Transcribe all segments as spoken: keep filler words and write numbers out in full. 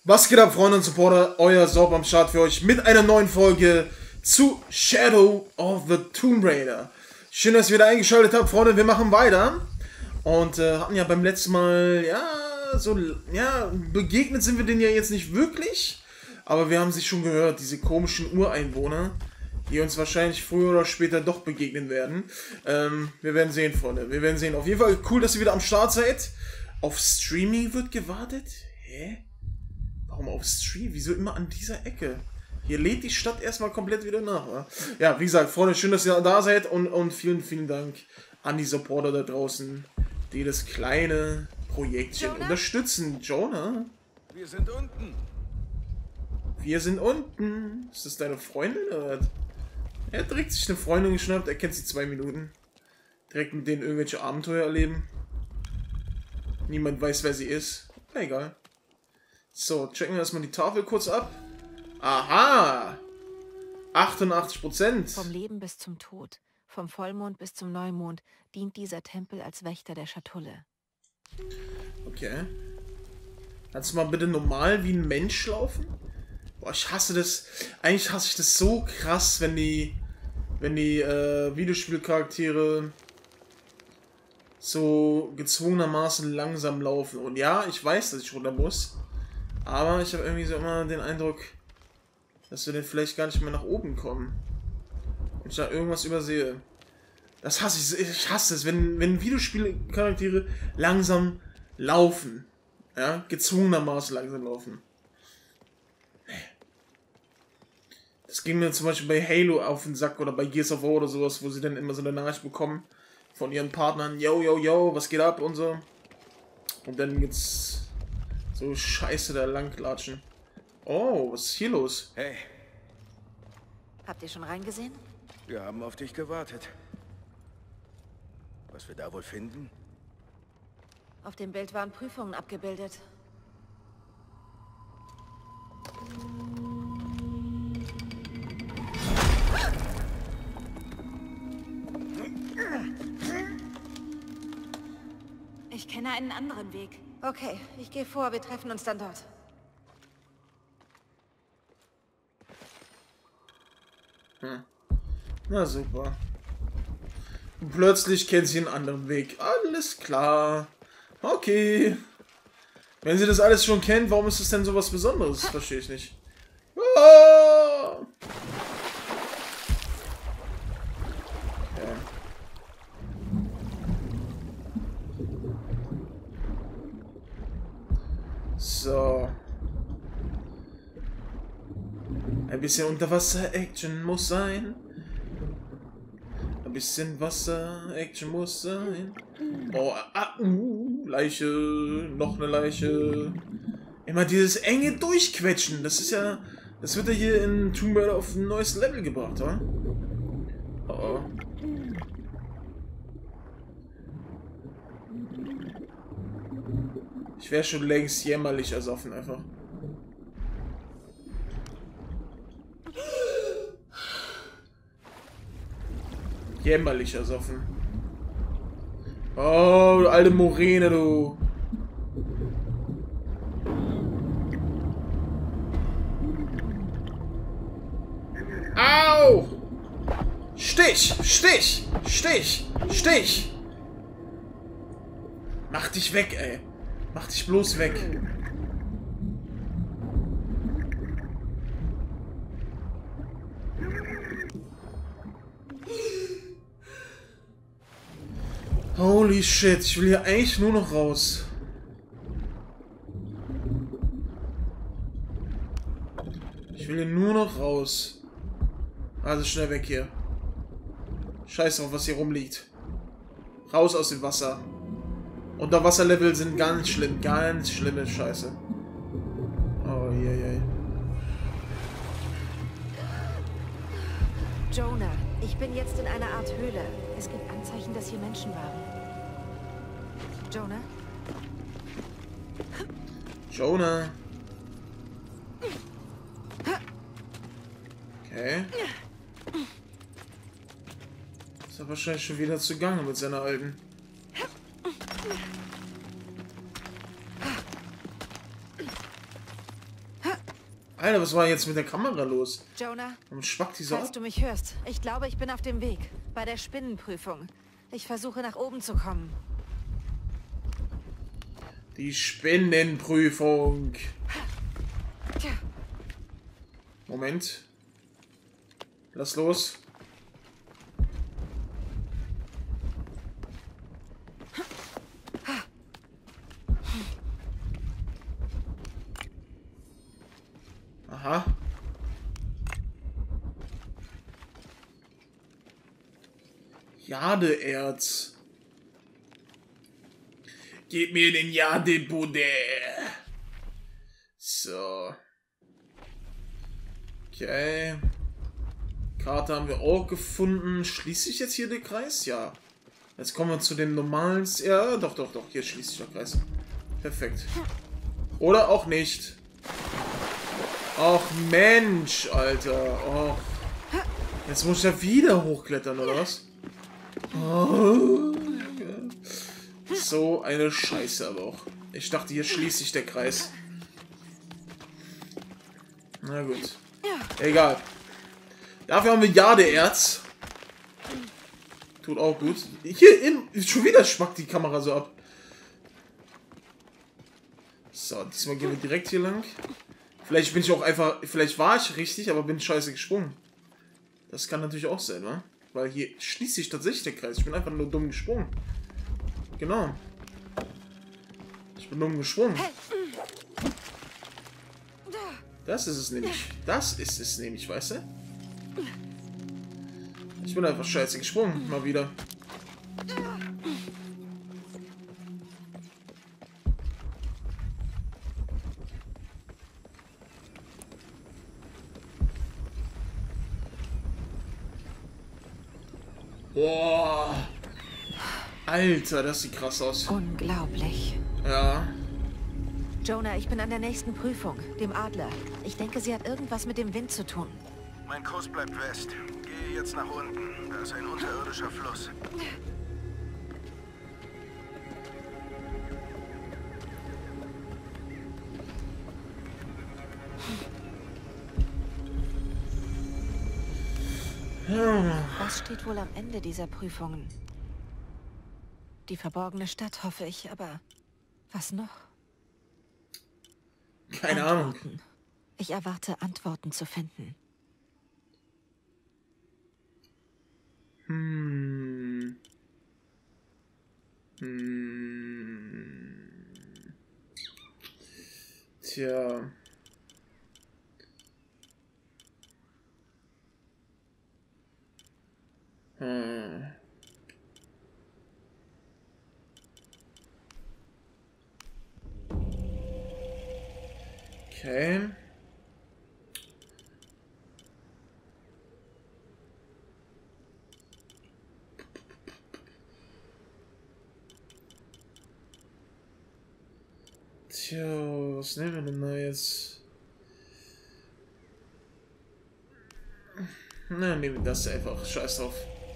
Was geht ab, Freunde und Supporter? Euer Sob am Start für euch mit einer neuen Folge zu Shadow of the Tomb Raider. Schön, dass ihr wieder eingeschaltet habt, Freunde. Wir machen weiter. Und äh, hatten ja beim letzten Mal, ja, so, ja, begegnet sind wir denen ja jetzt nicht wirklich. Aber wir haben sie schon gehört, diese komischen Ureinwohner, die uns wahrscheinlich früher oder später doch begegnen werden. Ähm, wir werden sehen, Freunde. Wir werden sehen. Auf jeden Fall cool, dass ihr wieder am Start seid. Auf Streaming wird gewartet? Hä? Warum auf Stream? Wieso immer an dieser Ecke? Hier lädt die Stadt erstmal komplett wieder nach. Oder? Ja, wie gesagt, Freunde, schön, dass ihr da seid. Und, und vielen, vielen Dank an die Supporter da draußen, die das kleine Projektchen Jonah? unterstützen. Jonah? Wir sind unten. Wir sind unten. Ist das deine Freundin oder was? Er hat direkt sich eine Freundin geschnappt. Er kennt sie zwei Minuten. Direkt mit denen irgendwelche Abenteuer erleben. Niemand weiß, wer sie ist. Na, egal. So, checken wir erstmal die Tafel kurz ab. Aha! achtundachtzig Prozent. Vom Leben bis zum Tod, vom Vollmond bis zum Neumond, dient dieser Tempel als Wächter der Schatulle. Okay. Kannst du mal bitte normal wie ein Mensch laufen? Boah, ich hasse das. Eigentlich hasse ich das so krass, wenn die, wenn die äh, Videospielcharaktere so gezwungenermaßen langsam laufen. Und ja, ich weiß, dass ich runter muss. Aber ich habe irgendwie so immer den Eindruck, dass wir dann vielleicht gar nicht mehr nach oben kommen. Und ich da irgendwas übersehe. Das hasse ich. Ich hasse es, wenn, wenn Videospielcharaktere langsam laufen. Ja, gezwungenermaßen langsam laufen. Das ging mir zum Beispiel bei Halo auf den Sack oder bei Gears of War oder sowas, wo sie dann immer so eine Nachricht bekommen von ihren Partnern, yo, yo, yo, was geht ab und so. Und dann gibt's so Scheiße da langklatschen. Oh, was ist hier los? Hey, Habt ihr schon reingesehen? wir haben auf dich gewartet. Was wir da wohl finden? Auf dem Bild waren Prüfungen abgebildet. Ich kenne einen anderen Weg. Okay, ich gehe vor, wir treffen uns dann dort. Hm. Na super. Und plötzlich kennt sie einen anderen Weg. Alles klar. Okay. Wenn sie das alles schon kennt, warum ist es denn so was Besonderes? Das verstehe ich nicht. Ah! Okay. So. Ein bisschen Unterwasser-Action muss sein. Ein bisschen Wasser-Action muss sein. Oh, ah, uh, Leiche. Noch eine Leiche. Immer dieses enge Durchquetschen. Das ist ja... Das wird ja hier in Tomb Raider auf ein neues Level gebracht, oder? Oh, oh. Ich wäre schon längst jämmerlich ersoffen, einfach. Jämmerlich ersoffen. Oh, du alte Moräne, du. Au! Stich! Stich! Stich! Stich! Mach dich weg, ey. Mach dich bloß weg. Holy shit, ich will hier eigentlich nur noch raus. Ich will hier nur noch raus. Also schnell weg hier. Scheiß drauf, was hier rumliegt. Raus aus dem Wasser. Unterwasserlevel sind ganz schlimm, ganz schlimme Scheiße. Oh je, je. Jonah, ich bin jetzt in einer Art Höhle. Es gibt Anzeichen, dass hier Menschen waren. Jonah? Jonah. Okay. Ist er wahrscheinlich schon wieder zugange mit seiner alten. Alter, was war jetzt mit der Kamera los? Jonah, Warum spackt die so falls ab? du mich hörst, ich glaube, ich bin auf dem Weg. Bei der Spinnenprüfung. Ich versuche nach oben zu kommen. Die Spinnenprüfung. Moment. Lass los. Aha. Jadeerz. Gib mir den Jadebude. So. Okay. Karte haben wir auch gefunden. Schließe ich jetzt hier den Kreis? Ja. Jetzt kommen wir zu dem normalen... Ja, doch, doch, doch. Hier schließe ich den Kreis. Perfekt. Oder auch nicht. Ach Mensch, Alter. Och. Jetzt muss ich ja wieder hochklettern, oder was? Oh. So eine Scheiße aber auch. Ich dachte, hier schließt sich der Kreis. Na gut. Egal. Dafür haben wir Jadeerz. Tut auch gut. Hier in, schon wieder schmackt die Kamera so ab. So, diesmal gehen wir direkt hier lang. Vielleicht bin ich auch einfach... Vielleicht war ich richtig, aber bin scheiße gesprungen. Das kann natürlich auch sein, wa? Weil hier schließt sich tatsächlich der Kreis. Ich bin einfach nur dumm gesprungen. Genau. Ich bin dumm gesprungen. Das ist es nämlich. Das ist es nämlich, weißt du? Ich bin einfach scheiße gesprungen. Mal wieder. Boah. Alter, das sieht krass aus. Unglaublich. Ja. Jonah, ich bin an der nächsten Prüfung, dem Adler. Ich denke, sie hat irgendwas mit dem Wind zu tun. Mein Kurs bleibt west. Gehe jetzt nach unten. Da ist ein unterirdischer Fluss. Was steht wohl am Ende dieser Prüfungen? Die verborgene Stadt, hoffe ich, aber was noch? Keine Ahnung. Antworten. Ich erwarte, Antworten zu finden. Hm. Hm. Tja. Hm. Okay. Tja, was nehmen wir denn da jetzt? Na, nehmen wir das einfach. Scheiß drauf.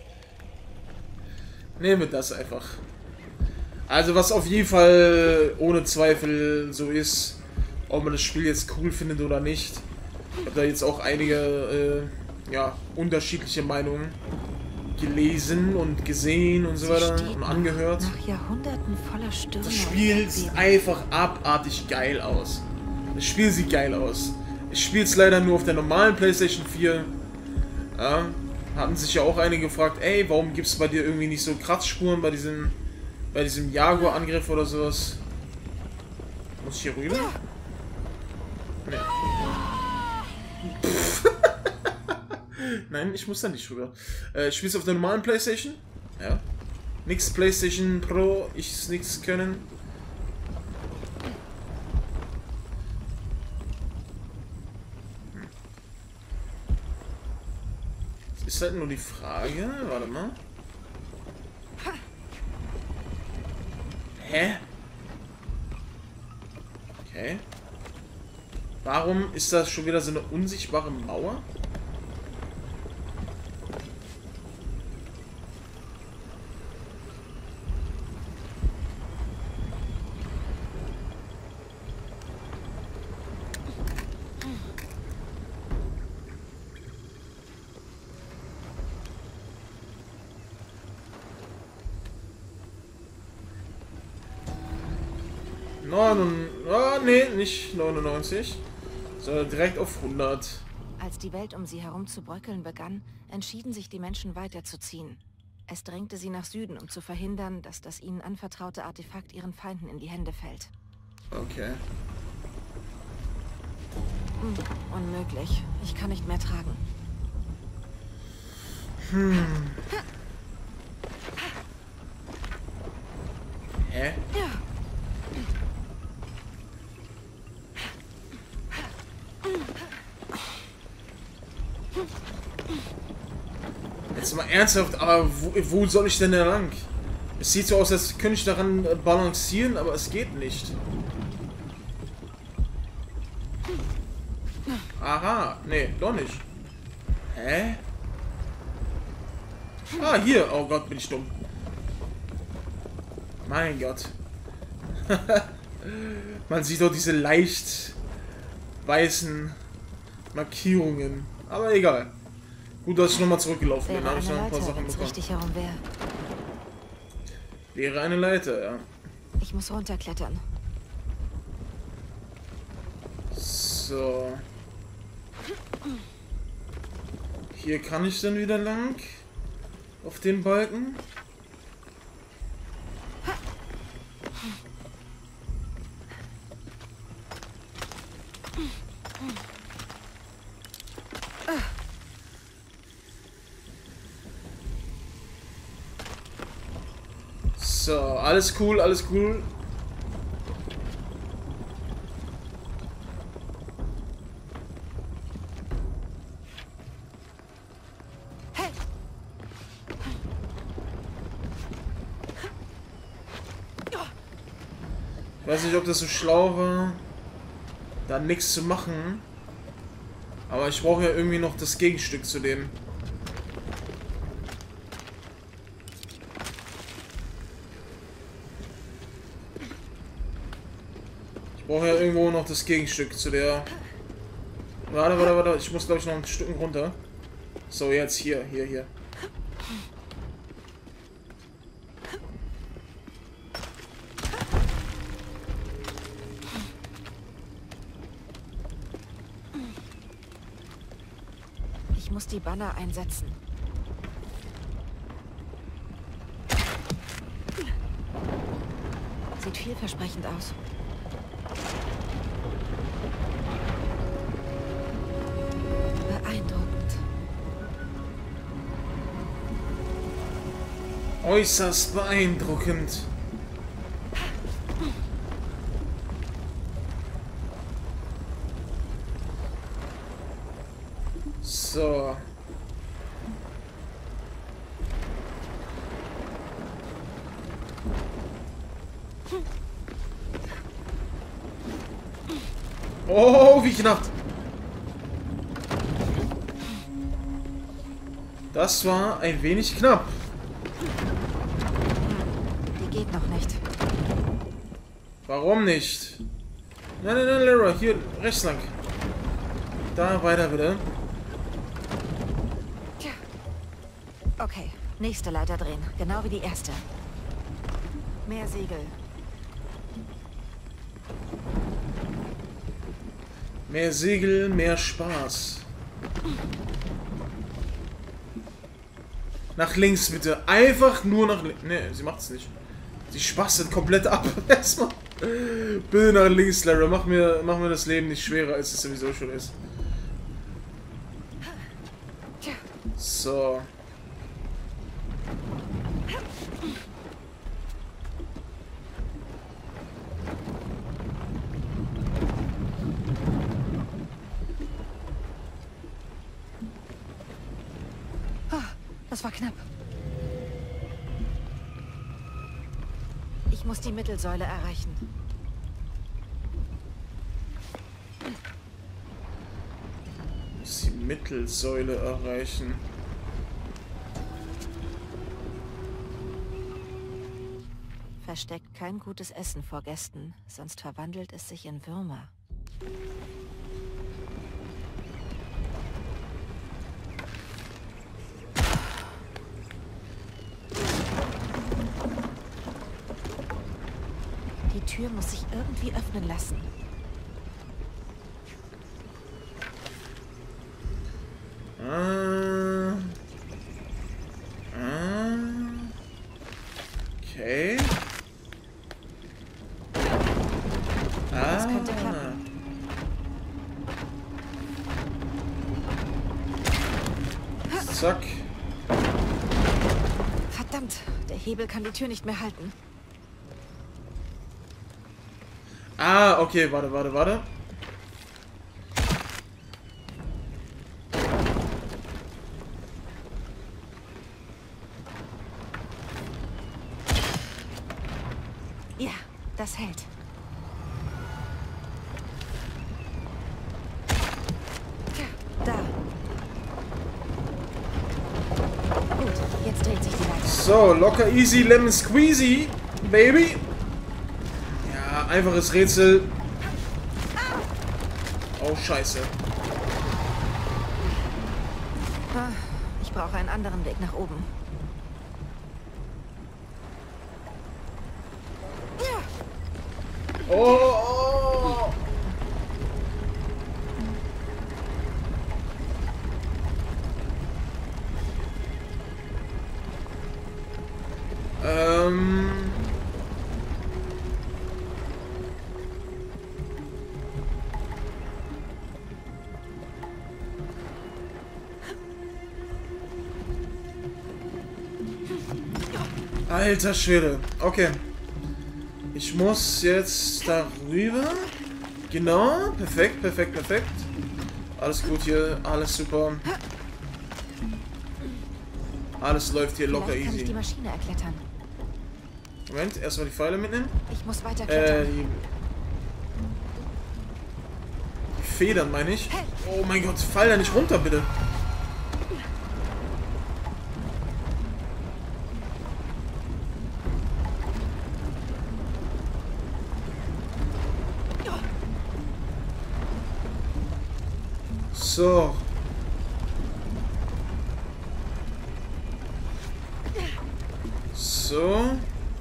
Nehmen wir das einfach. Also was auf jeden Fall ohne Zweifel so ist, ob man das Spiel jetzt cool findet oder nicht. Ich habe da jetzt auch einige äh, ja, unterschiedliche Meinungen gelesen und gesehen und so weiter und angehört. Nach Jahrhunderten voller Stürme. Das Spiel sieht einfach abartig geil aus. Das Spiel sieht geil aus. Ich spiele es leider nur auf der normalen PlayStation vier. Ja, hatten sich ja auch einige gefragt, ey, warum gibt es bei dir irgendwie nicht so Kratzspuren bei diesem, bei diesem Jaguar-Angriff oder sowas? Muss ich hier rüber? Nee. Nein, ich muss da nicht rüber. Äh, ich spiele es auf der normalen PlayStation. Ja. Nix PlayStation Pro, ich nix können. Hm. Ist halt nur die Frage. Warte mal. Hä? Okay. Warum ist das schon wieder so eine unsichtbare Mauer? neun, ah, nee, nicht neunundneunzig, sondern direkt auf hundert. Als die Welt um sie herum zu bröckeln begann, entschieden sich die Menschen weiterzuziehen. Es drängte sie nach Süden, um zu verhindern, dass das ihnen anvertraute Artefakt ihren Feinden in die Hände fällt. Okay. Hm, unmöglich. Ich kann nicht mehr tragen. Hm. Hä? Jetzt mal ernsthaft, aber wo, wo soll ich denn da lang? Es sieht so aus, als könnte ich daran balancieren, aber es geht nicht. Aha, nee, doch nicht. Hä? Ah, hier. Oh Gott, bin ich dumm. Mein Gott. Man sieht doch diese leicht weißen Markierungen. Aber egal. Gut, dass ich nochmal zurückgelaufen bin. Da habe ich noch ein paar Sachen bekommen. Richtig herum wäre. Wäre eine Leiter, ja. Ich muss runterklettern. So. Hier kann ich dann wieder lang. Auf den Balken. So, alles cool, alles cool. Ich weiß nicht, ob das so schlau war, da nichts zu machen. Aber ich brauche ja irgendwie noch das Gegenstück zu dem. Ich brauche ja irgendwo noch das Gegenstück zu der... Warte, warte, warte. Ich muss, glaube ich, noch ein Stück runter. So, jetzt hier, hier, hier. Ich muss die Banner einsetzen. Sieht vielversprechend aus. Beeindruckend. Äußerst beeindruckend. So. Oh, wie knapp. Das war ein wenig knapp. Die geht noch nicht. Warum nicht? Nein, nein, nein, Leroy, hier rechts lang. Da weiter bitte. Okay, nächste Leiter drehen, genau wie die erste. Mehr Segel. Mehr Segel, mehr Spaß. Nach links bitte. Einfach nur nach links. Ne, sie macht es nicht. Sie spastet komplett ab. Erstmal. Bitte nach links, Lara. Mach mir, mach mir das Leben nicht schwerer, als es sowieso schon ist. So. Das war knapp. Ich muss die Mittelsäule erreichen. Muss die Mittelsäule erreichen. Versteckt kein gutes Essen vor Gästen, sonst verwandelt es sich in Würmer. Die Tür muss sich irgendwie öffnen lassen. Ah. Ah. Okay. Das Ah. könnte klappen. Zack. Verdammt, der Hebel kann die Tür nicht mehr halten. Ah, okay, warte, warte, warte. Ja, das hält. Da. Gut, jetzt dreht sich die Leiter. So, locker easy lemon squeezy, baby. Ja, einfaches Rätsel. Oh, scheiße. Ah, ich brauche einen anderen Weg nach oben. Oh, oh. Ähm. Alter Schwede. Okay. Ich muss jetzt darüber. Genau. Perfekt, perfekt, perfekt. Alles gut hier. Alles super. Alles läuft hier locker Vielleicht kann ich easy. die Maschine erklettern. Moment, erstmal die Pfeile mitnehmen. Ich muss weiter Äh, klettern. die, die Federn meine ich. Oh mein Gott, fall da nicht runter, bitte. So. So.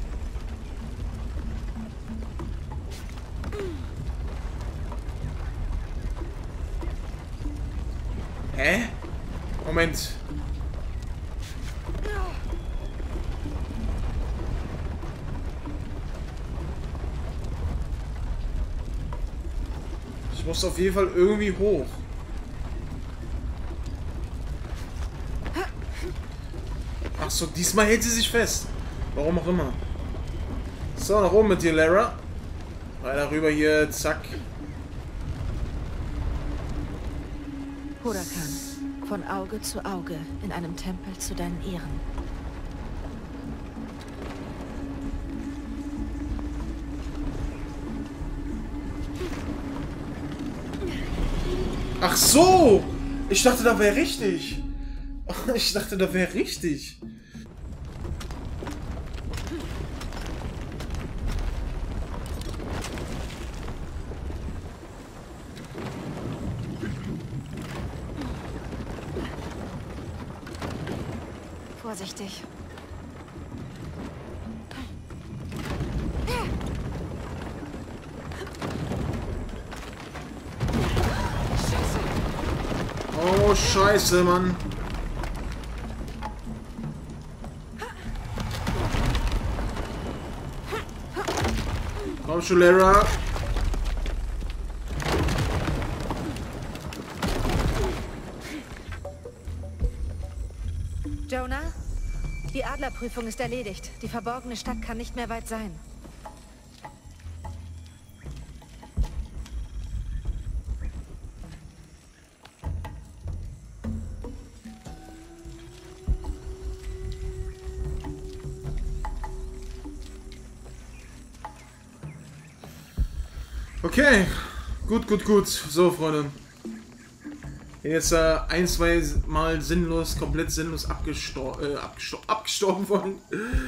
Hä? Moment. Ich muss auf jeden Fall irgendwie hoch. Ach so, diesmal hält sie sich fest. Warum auch immer. So, nach oben mit dir, Lara. Weiter rüber hier, zack. Hurakan, von Auge zu Auge, in einem Tempel zu deinen Ehren. Ach so! Ich dachte, da wäre richtig. Ich dachte, da wäre richtig. Vorsichtig. Oh, scheiße, Mann. Komm schon, Lara. Jonah? Die Adlerprüfung ist erledigt. Die verborgene Stadt kann nicht mehr weit sein. Okay. Gut, gut, gut. So, Freunde. Jetzt äh, ein, zwei Mal sinnlos, komplett sinnlos abgestorben, äh, abgestor abgestorben vor allem.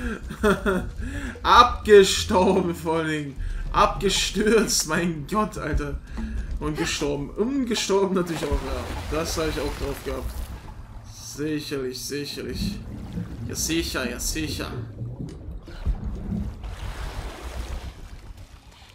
Abgestorben vor allem. Abgestürzt, mein Gott, Alter. Und gestorben. Umgestorben natürlich auch, ja. Das habe ich auch drauf gehabt. Sicherlich, sicherlich. Ja, sicher, ja, sicher.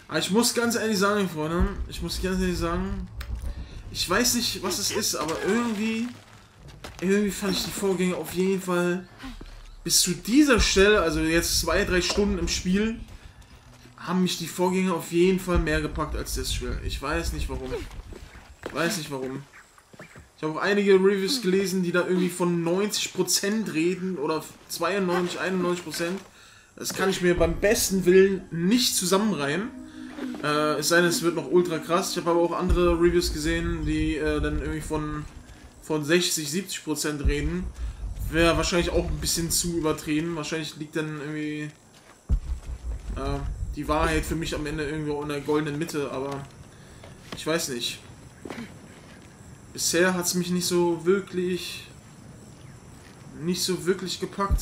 Aber ich muss ganz ehrlich sagen, Freunde, ich muss ganz ehrlich sagen, ich weiß nicht, was es ist, aber irgendwie, irgendwie fand ich die Vorgänge auf jeden Fall bis zu dieser Stelle, also jetzt zwei, drei Stunden im Spiel, haben mich die Vorgänge auf jeden Fall mehr gepackt als das Spiel. Ich weiß nicht warum. Ich weiß nicht warum. Ich habe auch einige Reviews gelesen, die da irgendwie von neunzig Prozent reden oder zweiundneunzig, einundneunzig Prozent. Das kann ich mir beim besten Willen nicht zusammenreimen. Äh, es sei denn, es wird noch ultra krass. Ich habe aber auch andere Reviews gesehen, die äh, dann irgendwie von, von sechzig, siebzig Prozent reden. Wäre wahrscheinlich auch ein bisschen zu übertrieben. Wahrscheinlich liegt dann irgendwie äh, die Wahrheit für mich am Ende irgendwo in der goldenen Mitte, aber ich weiß nicht. Bisher hat es mich nicht so wirklich nicht so wirklich gepackt.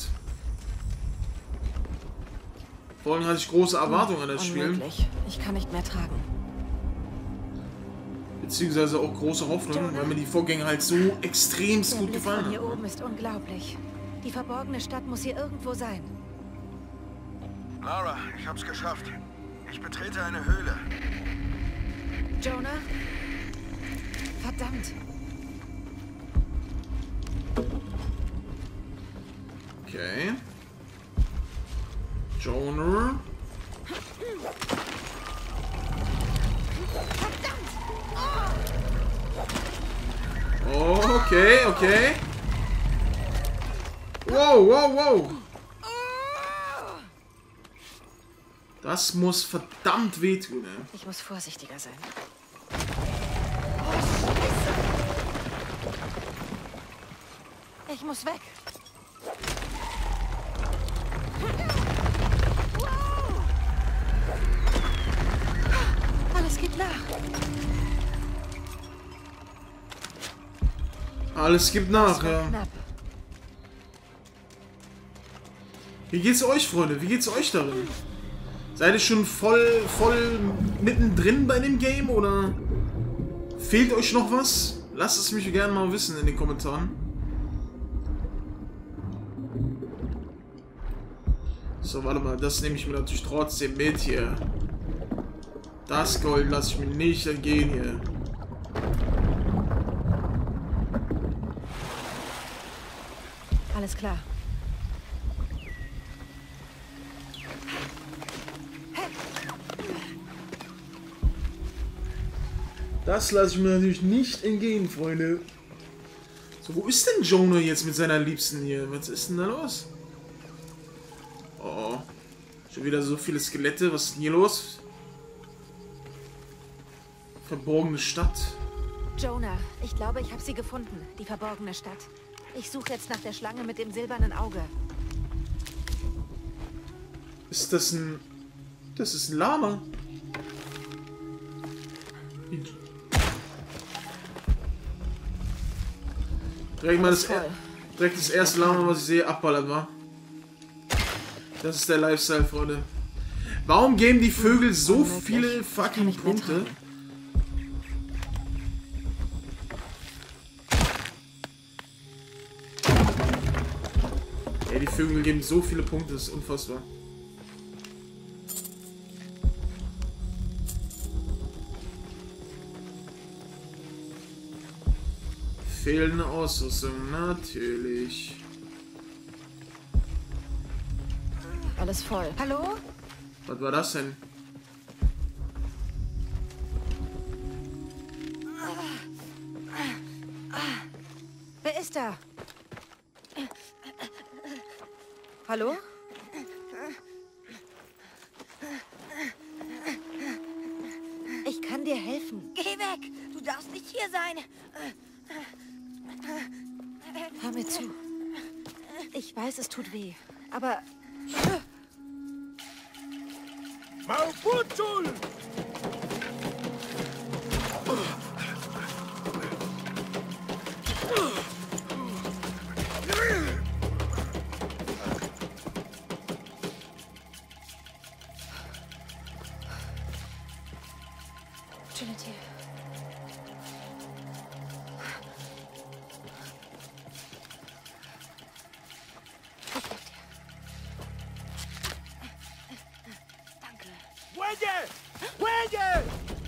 Vor allem hatte ich große Erwartungen an das Spiel. Unmöglich. Ich kann nicht mehr tragen. Beziehungsweise auch große Hoffnung, weil mir die Vorgänge halt so extremst Der gut Blick gefallen von hier haben. oben ist unglaublich. Die verborgene Stadt muss hier irgendwo sein. Lara, ich hab's geschafft. Ich betrete eine Höhle. Jonah? Verdammt. Okay. Jonah. Okay, okay. Wow, wow, wow. Das muss verdammt wehtun, ey. Ich muss vorsichtiger sein. Ich muss weg. Alles gibt nach. Alles gibt nach, ja. Knapp. Wie geht's euch, Freunde? Wie geht's euch darin? Seid ihr schon voll, voll mittendrin bei dem Game oder fehlt euch noch was? Lasst es mich gerne mal wissen in den Kommentaren. So, warte mal, das nehme ich mir natürlich trotzdem mit hier. Das Gold lasse ich mir nicht entgehen hier. Alles klar. Das lasse ich mir natürlich nicht entgehen, Freunde. So, wo ist denn Jonah jetzt mit seiner Liebsten hier? Was ist denn da los? Oh, schon wieder so viele Skelette. Was ist denn hier los? Verborgene Stadt. Jonah, ich glaube, ich habe sie gefunden. Die verborgene Stadt. Ich suche jetzt nach der Schlange mit dem silbernen Auge. Ist das ein... Das ist ein Lama. Wie... Direkt mal das, direkt das erste Lama, was ich sehe, abballern war. Das ist der Lifestyle, Freunde. Warum geben die Vögel so viele fucking Punkte? Ey, die Vögel geben so viele Punkte, das ist unfassbar. Fehlende Ausrüstung, natürlich. Alles voll. Hallo? Was war das denn? Wer ist da? Hallo? Ich kann dir helfen. Geh weg! Du darfst nicht hier sein! Hör mir zu. Ich weiß, es tut weh, aber... Mauputul! Trinity. Danke. Wege!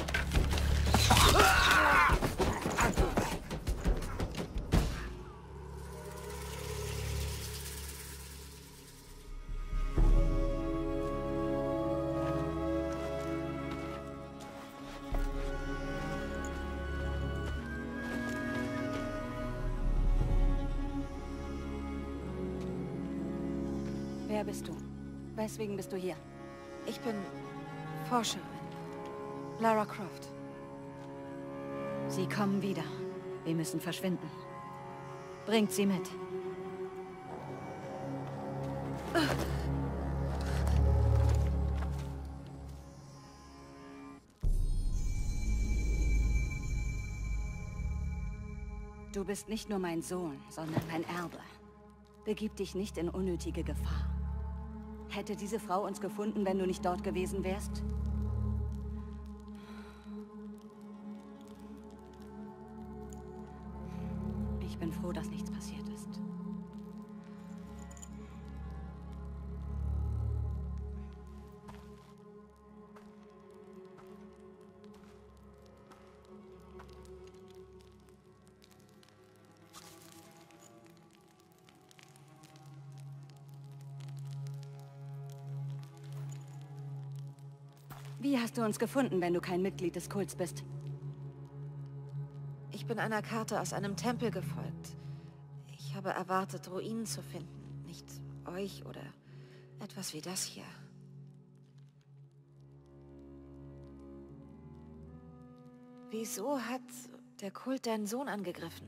Wer bist du? Weswegen bist du hier? Ich bin Forscherin. Lara Croft. Sie kommen wieder. Wir müssen verschwinden. Bringt sie mit. Du bist nicht nur mein Sohn, sondern mein Erbe. Begib dich nicht in unnötige Gefahr. Hätte diese Frau uns gefunden, wenn du nicht dort gewesen wärst? Ich bin froh, dass nichts passiert ist. Wie hast du uns gefunden, wenn du kein Mitglied des Kults bist? Ich bin einer Karte aus einem Tempel gefolgt. Ich habe erwartet, Ruinen zu finden. Nicht euch oder etwas wie das hier. Wieso hat der Kult deinen Sohn angegriffen?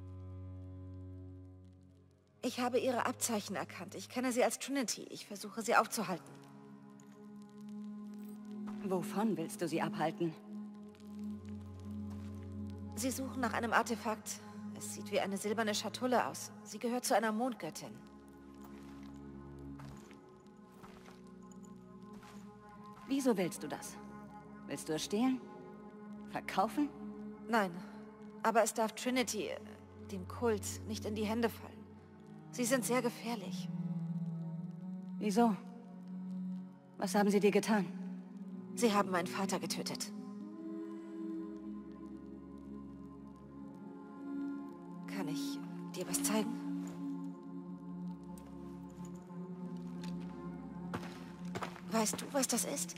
Ich habe ihre Abzeichen erkannt. Ich kenne sie als Trinity. Ich versuche sie aufzuhalten. Wovon willst du sie abhalten? Sie suchen nach einem Artefakt. Es sieht wie eine silberne Schatulle aus. Sie gehört zu einer Mondgöttin. Wieso willst du das? Willst du es stehlen? Verkaufen? Nein, aber es darf Trinity, äh, dem Kult, nicht in die Hände fallen. Sie sind sehr gefährlich. Wieso? Was haben sie dir getan? Sie haben meinen Vater getötet. Kann ich dir was zeigen? Weißt du, was das ist?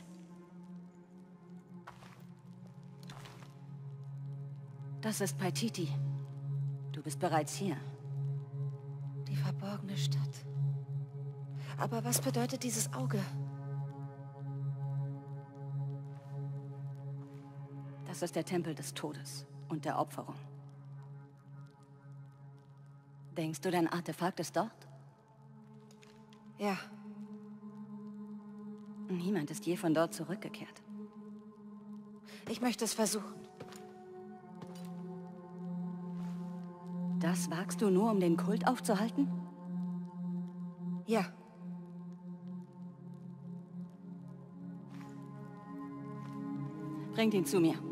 Das ist Paititi. Du bist bereits hier. Die verborgene Stadt. Aber was bedeutet dieses Auge? Das ist der Tempel des Todes und der Opferung. Denkst du, dein Artefakt ist dort? Ja. Niemand ist je von dort zurückgekehrt. Ich möchte es versuchen. Das wagst du nur, um den Kult aufzuhalten? Ja. Bringt ihn zu mir.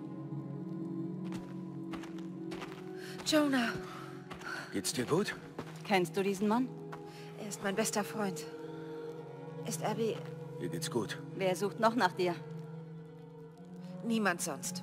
Jonah. Geht's dir gut? Kennst du diesen Mann? Er ist mein bester Freund. Ist Abby... Mir geht's gut. Wer sucht noch nach dir? Niemand sonst.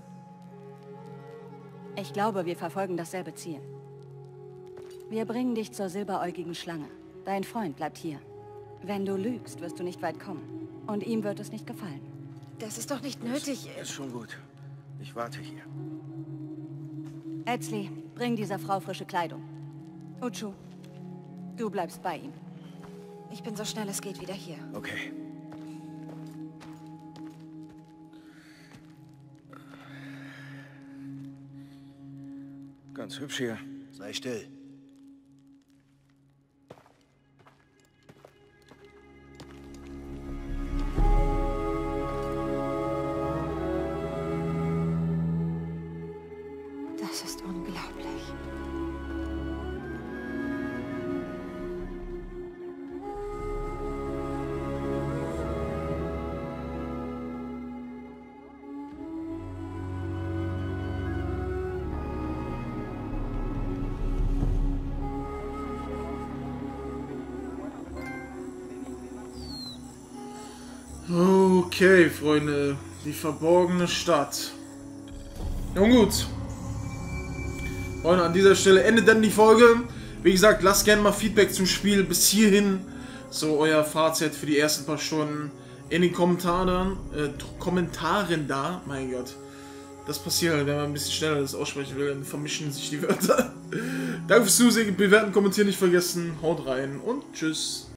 Ich glaube, wir verfolgen dasselbe Ziel. Wir bringen dich zur silberäugigen Schlange. Dein Freund bleibt hier. Wenn du lügst, wirst du nicht weit kommen. Und ihm wird es nicht gefallen. Das ist doch nicht nötig. Ist schon gut. Ich warte hier. Etzli, bring dieser Frau frische Kleidung. Uchu, du bleibst bei ihm. Ich bin so schnell es geht wieder hier. Okay. Ganz hübsch hier. Sei still. Das ist unglaublich. Okay, Freunde. Die verborgene Stadt. Nun gut. Freunde, an dieser Stelle endet dann die Folge. Wie gesagt, lasst gerne mal Feedback zum Spiel bis hierhin. So euer Fazit für die ersten paar Stunden in den Kommentaren. Äh, Kommentaren da. Mein Gott. Das passiert halt, wenn man ein bisschen schneller das aussprechen will, dann vermischen sich die Wörter. Danke fürs Zusehen, bewerten, kommentieren nicht vergessen. Haut rein und tschüss.